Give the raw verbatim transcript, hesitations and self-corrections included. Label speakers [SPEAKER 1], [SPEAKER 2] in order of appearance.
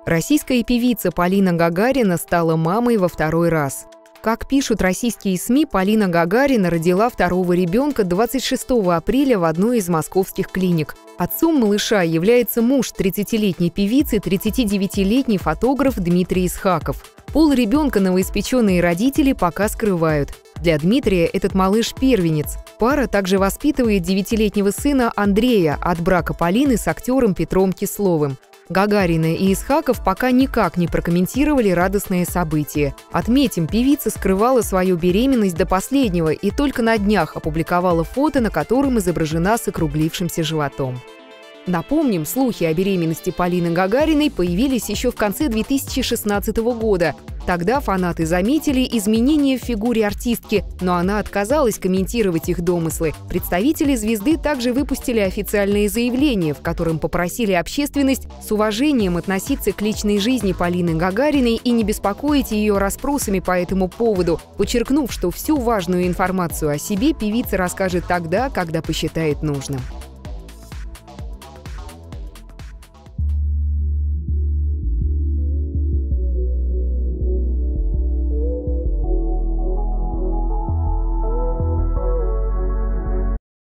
[SPEAKER 1] Российская певица Полина Гагарина стала мамой во второй раз. Как пишут российские СМИ, Полина Гагарина родила второго ребенка двадцать шестого апреля в одной из московских клиник. Отцом малыша является муж тридцатилетней певицы, тридцатидевятилетний фотограф Дмитрий Исхаков. Пол ребенка новоиспеченные родители пока скрывают. Для Дмитрия этот малыш – первенец. Пара также воспитывает девятилетнего сына Андрея от брака Полины с актером Петром Кисловым. Гагарина и Исхаков пока никак не прокомментировали радостное событие. Отметим, певица скрывала свою беременность до последнего и только на днях опубликовала фото, на котором изображена с округлившимся животом. Напомним, слухи о беременности Полины Гагариной появились еще в конце две тысячи шестнадцатого года. Тогда фанаты заметили изменения в фигуре артистки, но она отказалась комментировать их домыслы. Представители звезды также выпустили официальное заявление, в котором попросили общественность с уважением относиться к личной жизни Полины Гагариной и не беспокоить ее расспросами по этому поводу, подчеркнув, что всю важную информацию о себе певица расскажет тогда, когда посчитает нужным.